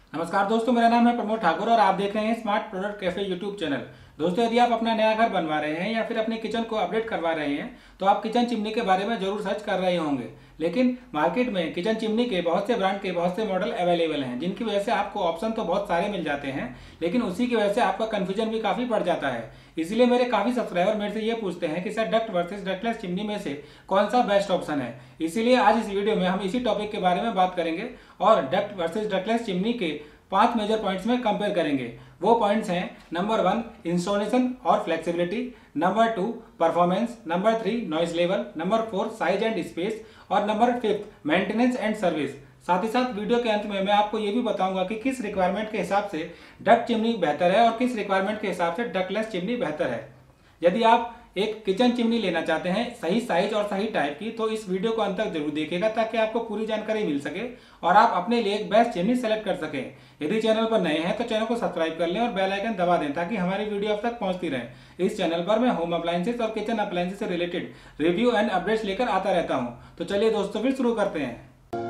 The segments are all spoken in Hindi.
नमस्कार दोस्तों, मेरा नाम है प्रमोद ठाकुर और आप देख रहे हैं smart product cafe YouTube channel. दोस्तों, यदि आप अपना नया घर बनवा रहे हैं या फिर अपने किचन को अपडेट करवा रहे हैं तो आप किचन चिमनी के बारे में जरूर सर्च कर रहे होंगे। लेकिन मार्केट में किचन चिमनी के बहुत से ब्रांड के बहुत से मॉडल अवेलेबल हैं, जिनकी वजह से आपको ऑप्शन तो बहुत सारे मिल जाते हैं, लेकिन उसी की वजह से आपका कन्फ्यूजन भी काफ़ी बढ़ जाता है। इसीलिए मेरे काफ़ी सब्सक्राइबर मेरे से ये पूछते हैं कि sir, duct versus ductless chimney में से कौन सा बेस्ट ऑप्शन है। इसीलिए आज इस वीडियो में हम इसी टॉपिक के बारे में बात करेंगे और डक्ट वर्सेस डक्टलेस चिमनी के 5 मेजर पॉइंट्स में कंपेयर करेंगे। वो पॉइंट्स हैं: नंबर 1 इंस्टॉलेशन और flexibility, number 2 performance, number 3 noise level, number 4 size and space और नंबर 5 मेंटेनेंस एंड सर्विस। साथ ही साथ वीडियो के अंत में मैं आपको ये भी बताऊंगा कि किस रिक्वायरमेंट के हिसाब से डक्ट चिमनी बेहतर है और किस रिक्वायरमेंट के हिसाब से डक्टलेस चिमनी बेहतर है। यदि आप एक किचन चिमनी लेना चाहते हैं सही साइज और सही टाइप की, तो इस वीडियो को अंत तक जरूर देखिएगा ताकि आपको पूरी जानकारी मिल सके और आप अपने लिए एक बेस्ट चिमनी सेलेक्ट कर सकें। यदि चैनल पर नए हैं तो चैनल को सब्सक्राइब कर लें और बेल आइकन दबा दें ताकि हमारी वीडियो आप तक पहुंचती रहे। इस चैनल पर मैं होम अप्लायंसेस और किचन अप्लायंसेस से रिलेटेड रिव्यू एंड अपडेट्स लेकर आता रहता हूं। तो चलिए दोस्तों, फिर शुरू करते हैं।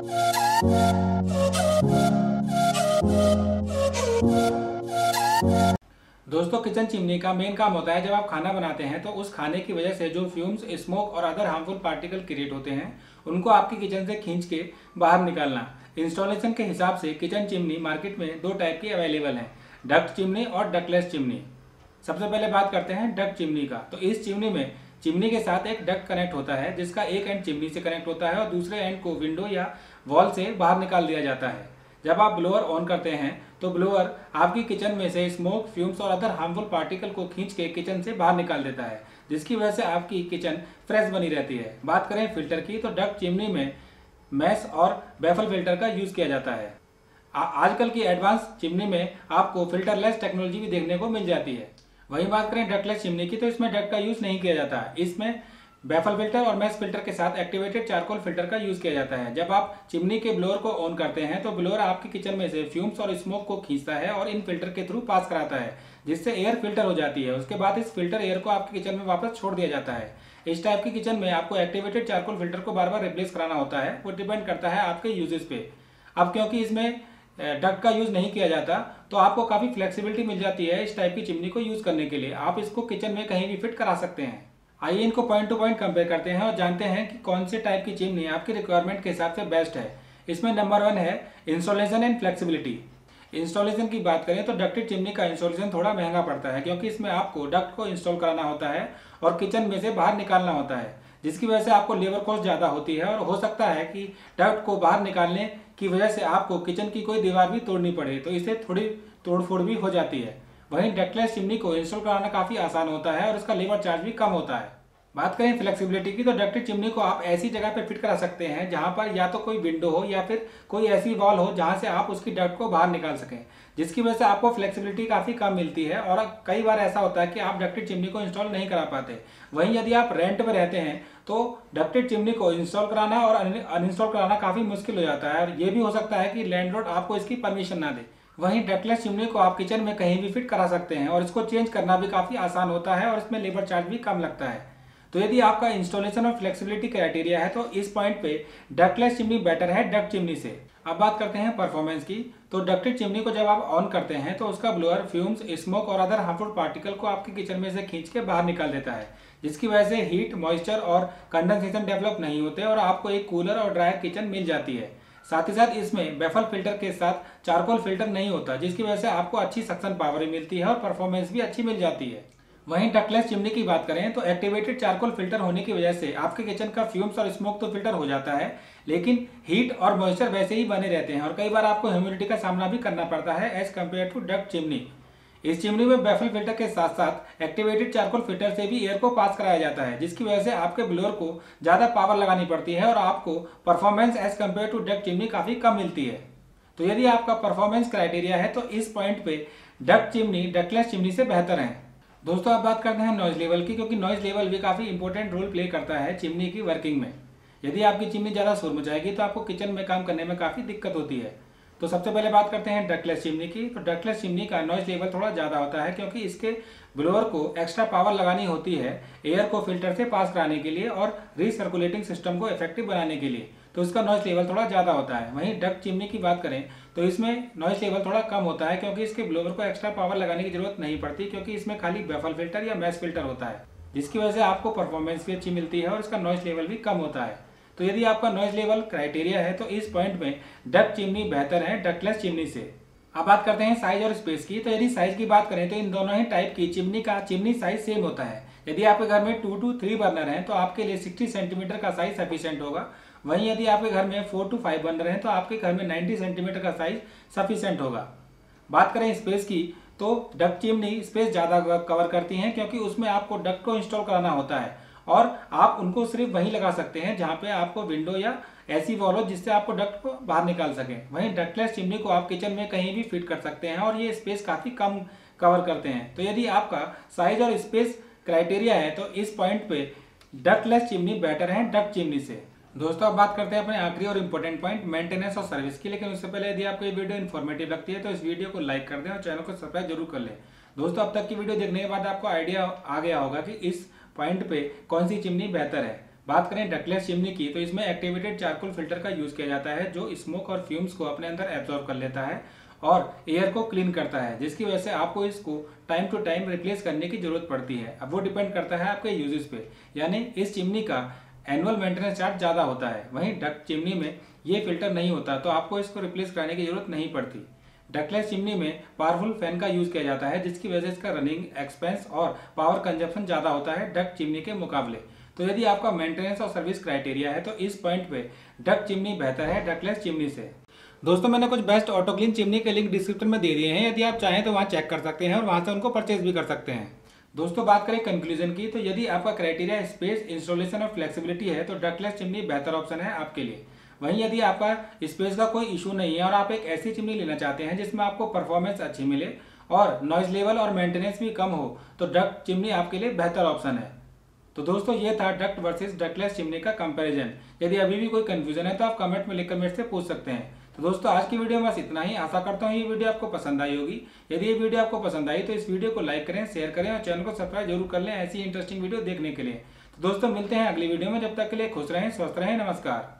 दोस्तों, किचन चिमनी का मेन काम होता है जब आप खाना बनाते हैं तो उस खाने की वजह से जो फ्यूम्स, स्मोक और अदर हार्मफुल पार्टिकल क्रिएट होते हैं उनको आपकी किचन से खींच के बाहर निकालना। इंस्टॉलेशन के हिसाब से किचन चिमनी मार्केट में 2 टाइप की अवेलेबल हैं, डक्ट चिमनी और डक्टलेस चिमनी। सबसे पहले बात करते हैं डक्ट चिमनी का। तो इस चिमनी में चिमनी के साथ एक डक्ट कनेक्ट होता है जिसका एक एंड चिमनी से कनेक्ट होता है और दूसरे एंड को विंडो या वॉल से बाहर निकाल दिया जाता है। जब आप ब्लोअर ऑन करते हैं तो ब्लोअर आपकी किचन में से स्मोक, फ्यूम्स और अदर हार्मफुल पार्टिकल को खींच के किचन से बाहर निकाल देता है, जिसकी वजह से आपकी किचन फ्रेश बनी रहती है। बात करें फिल्टर की, तो डक्ट चिमनी में मैश और बैफल फिल्टर का यूज किया जाता है। आजकल की एडवांस चिमनी में आपको फिल्टरलेस टेक्नोलॉजी भी देखने को मिल जाती है। वहीं बात करें डक्टलेस चिमनी की, तो इसमें डक्ट का यूज नहीं किया जाता है। इसमें बैफल फिल्टर और मैश फिल्टर के साथ एक्टिवेटेड चारकोल फिल्टर का यूज किया जाता है। जब आप चिमनी के ब्लोअर को ऑन करते हैं तो ब्लोअर आपकी किचन में से फ्यूम्स और स्मोक को खींचता है और इन फिल्टर के थ्रू पास कराता है, जिससे एयर फिल्टर हो जाती है। उसके बाद इस फिल्टर एयर को आपकी किचन में वापस छोड़ दिया जाता है। इस टाइप की किचन में आपको एक्टिवेटेड चारकोल फिल्टर को बार बार रिप्लेस कराना होता है। वो डिपेंड करता है आपके यूजेस पे। अब क्योंकि इसमें डक्ट का यूज नहीं किया जाता तो आपको काफ़ी फ्लेक्सिबिलिटी मिल जाती है इस टाइप की चिमनी को यूज करने के लिए। आप इसको किचन में कहीं भी फिट करा सकते हैं। आइए इनको पॉइंट टू पॉइंट कंपेयर करते हैं और जानते हैं कि कौन से टाइप की चिमनी आपकी रिक्वायरमेंट के हिसाब से बेस्ट है। इसमें नंबर 1 है इंस्टॉलेशन एंड फ्लेक्सिबिलिटी। इंस्टॉलेशन की बात करें तो डक्टेड चिमनी का इंस्टॉलेशन थोड़ा महंगा पड़ता है, क्योंकि इसमें आपको डक्ट को इंस्टॉल कराना होता है और किचन में से बाहर निकालना होता है, जिसकी वजह से आपको लेबर कॉस्ट ज़्यादा होती है और हो सकता है कि डक्ट को बाहर निकालने की वजह से आपको किचन की कोई दीवार भी तोड़नी पड़े, तो इससे थोड़ी तोड़फोड़ भी हो जाती है। वहीं डक्टलेस चिमनी को इंस्टॉल कराना काफ़ी आसान होता है और उसका लेबर चार्ज भी कम होता है। बात करें फ्लेक्सिबिलिटी की, तो डक्टेड चिमनी को आप ऐसी जगह पर फिट करा सकते हैं जहां पर या तो कोई विंडो हो या फिर कोई ऐसी वॉल हो जहां से आप उसकी डक्ट को बाहर निकाल सकें, जिसकी वजह से आपको फ्लेक्सिबिलिटी काफ़ी कम मिलती है। और कई बार ऐसा होता है कि आप डक्टेड चिमनी को इंस्टॉल नहीं करा पाते। वहीं यदि आप रेंट पर रहते हैं तो डक्टेड चिमनी को इंस्टॉल कराना और अनइंस्टॉल कराना काफ़ी मुश्किल हो जाता है और ये भी हो सकता है कि लैंडलॉर्ड आपको इसकी परमिशन ना दे। वहीं डक्टलेस चिमनी को आप किचन में कहीं भी फिट करा सकते हैं और इसको चेंज करना भी काफ़ी आसान होता है और इसमें लेबर चार्ज भी कम लगता है। तो यदि आपका इंस्टॉलेशन और फ्लेक्सिबिलिटी क्राइटेरिया है तो इस पॉइंट पे डक्टलेस चिमनी बेटर है डक्ट चिमनी से। अब बात करते हैं परफॉर्मेंस की। तो डक्टेड चिमनी को जब आप ऑन करते हैं तो उसका ब्लोअर फ्यूम्स, स्मोक और अदर हार्मफुल पार्टिकल को आपके किचन में से खींच के बाहर निकाल देता है, जिसकी वजह से हीट, मॉइस्चर और कंडेंसेशन डेवलप नहीं होते और आपको एक कूलर और ड्रायर किचन मिल जाती है। साथ ही साथ इसमें बैफल फिल्टर के साथ चारकोल फिल्टर नहीं होता, जिसकी वजह से आपको अच्छी सक्शन पावर भी मिलती है और परफॉर्मेंस भी अच्छी मिल जाती है। वहीं डक्टलेस चिमनी की बात करें तो एक्टिवेटेड चारकोल फिल्टर होने की वजह से आपके किचन का फ्यूम्स और स्मोक तो फिल्टर हो जाता है, लेकिन हीट और मॉइस्चर वैसे ही बने रहते हैं और कई बार आपको ह्यूमिडिटी का सामना भी करना पड़ता है as compare to duct chimney. इस चिमनी में बैफल फिल्टर के साथ साथ एक्टिवेटेड चारकोल फिल्टर से भी एयर को पास कराया जाता है, जिसकी वजह से आपके ब्लोअर को ज़्यादा पावर लगानी पड़ती है और आपको performance as compare to duct chimney काफ़ी कम मिलती है। तो यदि आपका परफॉर्मेंस क्राइटेरिया है तो इस पॉइंट पे डक्ट चिमनी डक्टलेस चिमनी से बेहतर है। दोस्तों, अब बात करते हैं नॉइज लेवल की, क्योंकि नॉइज लेवल भी काफ़ी इंपॉर्टेंट रोल प्ले करता है चिमनी की वर्किंग में। यदि आपकी चिमनी ज़्यादा शोर मचाएगी तो आपको किचन में काम करने में काफ़ी दिक्कत होती है। तो सबसे पहले बात करते हैं डक्टलेस चिमनी की। तो डक्टलेस चिमनी का नॉइज लेवल थोड़ा ज़्यादा होता है, क्योंकि इसके ब्लोअर को एक्स्ट्रा पावर लगानी होती है एयर को फिल्टर से पास कराने के लिए और रीसर्कुलेटिंग सिस्टम को इफेक्टिव बनाने के लिए। तो उसका नॉइस लेवल थोड़ा ज़्यादा होता है। वहीं डक्ट चिमनी की बात करें तो इसमें नॉइस लेवल थोड़ा कम होता है, क्योंकि इसके ब्लोअर को एक्स्ट्रा पावर लगाने की जरूरत नहीं पड़ती, क्योंकि इसमें खाली बफल फिल्टर या मैश फिल्टर होता है, जिसकी वजह से आपको परफॉर्मेंस भी अच्छी मिलती है और इसका नॉइस लेवल भी कम होता है। तो यदि आपका नॉइस लेवल क्राइटेरिया है तो इस पॉइंट में डक्ट चिमनी बेहतर है डक्टलेस चिमनी से। अब बात करते हैं साइज और स्पेस की। तो यदि साइज की बात करें तो इन दोनों ही टाइप की चिमनी साइज सेम होता है। यदि आपके घर में 2 to 3 बर्नर हैं तो आपके लिए 60 सेंटीमीटर का साइज सफिशिएंट होगा। वहीं यदि आपके घर में 4 to 5 बर्नर हैं तो आपके घर में 90 सेंटीमीटर का साइज सफिशिएंट होगा। बात करें स्पेस की तो डक्ट चिमनी स्पेस ज़्यादा कवर करती हैं, क्योंकि उसमें आपको डक्ट को इंस्टॉल कराना होता है और आप उनको सिर्फ वहीं लगा सकते हैं जहाँ पे आपको विंडो या ऐसी वॉल हो जिससे आपको डक्ट को बाहर निकाल सकें। वहीं डक्टलेस चिमनी को आप किचन में कहीं भी फिट कर सकते हैं और ये स्पेस काफ़ी कम कवर करते हैं। तो यदि आपका साइज और स्पेस क्राइटेरिया है तो इस पॉइंट पे डक्टलेस चिमनी बेटर है डक्ट चिमनी से। दोस्तों अब बात करते हैं अपने आखिरी और इम्पोर्टेंट पॉइंट मेंटेनेंस और सर्विस की। लेकिन उससे पहले यदि आपको ये वीडियो इन्फॉर्मेटिव लगती है तो इस वीडियो को लाइक कर दें और चैनल को सब्सक्राइब जरूर कर लें। दोस्तों अब तक की वीडियो देखने के बाद आपको आइडिया आ गया होगा कि इस पॉइंट पे कौन सी चिमनी बेहतर है। बात करें डक्टलेस चिमनी की तो इसमें एक्टिवेटेड चारकोल फिल्टर का यूज किया जाता है, जो स्मोक और फ्यूम्स को अपने अंदर एब्जॉर्ब कर लेता है और एयर को क्लीन करता है, जिसकी वजह से आपको इसको टाइम टू टाइम रिप्लेस करने की जरूरत पड़ती है। अब वो डिपेंड करता है आपके यूजेस पे, यानी इस चिमनी का एनुअल मेंटेनेंस चार्ज ज़्यादा होता है। वहीं डक्ट चिमनी में ये फिल्टर नहीं होता तो आपको इसको रिप्लेस कराने की जरूरत नहीं पड़ती। डक्टलेस चिमनी में पावरफुल फैन का यूज किया जाता है, जिसकी वजह से इसका रनिंग एक्सपेंस और पावर कंजप्शन ज़्यादा होता है डक्ट चिमनी के मुकाबले। तो यदि आपका मेंटेनेंस और सर्विस क्राइटेरिया है तो इस पॉइंट पे डक्ट चिमनी बेहतर है डक्टलेस चिमनी से। दोस्तों मैंने कुछ बेस्ट ऑटो क्लीन चिमनी के लिंक डिस्क्रिप्शन में दे दिए हैं, यदि आप चाहें तो वहाँ चेक कर सकते हैं और वहाँ से उनको परचेज भी कर सकते हैं। दोस्तों बात करें कंक्लूजन की तो यदि आपका क्राइटेरिया स्पेस, इंस्टॉलेशन और फ्लेक्सिबिलिटी है तो डक्टलेस चिमनी बेहतर ऑप्शन है आपके लिए। वहीं यदि आपका स्पेस का कोई इशू नहीं है और आप एक ऐसी चिमनी लेना चाहते हैं जिसमें आपको परफॉर्मेंस अच्छी मिले और नॉइज लेवल और मेंटेनेंस भी कम हो तो डक्ट चिमनी आपके लिए बेहतर ऑप्शन है। तो दोस्तों ये था डक्ट वर्सेस डक्टलेस चिमनी का कंपैरिजन। यदि अभी भी कोई कंफ्यूजन है तो आप कमेंट में लिखकर मेरे से पूछ सकते हैं। तो दोस्तों आज की वीडियो में बस इतना ही। आशा करता हूँ ये वीडियो आपको पसंद आई होगी। यदि ये वीडियो आपको पसंद आई तो इस वीडियो को लाइक करें, शेयर करें और चैनल को सब्सक्राइब जरूर कर लें ऐसी इंटरेस्टिंग वीडियो देखने के लिए। तो दोस्तों मिलते हैं अगली वीडियो में, जब तक के लिए खुश रहें, स्वस्थ रहें, नमस्कार।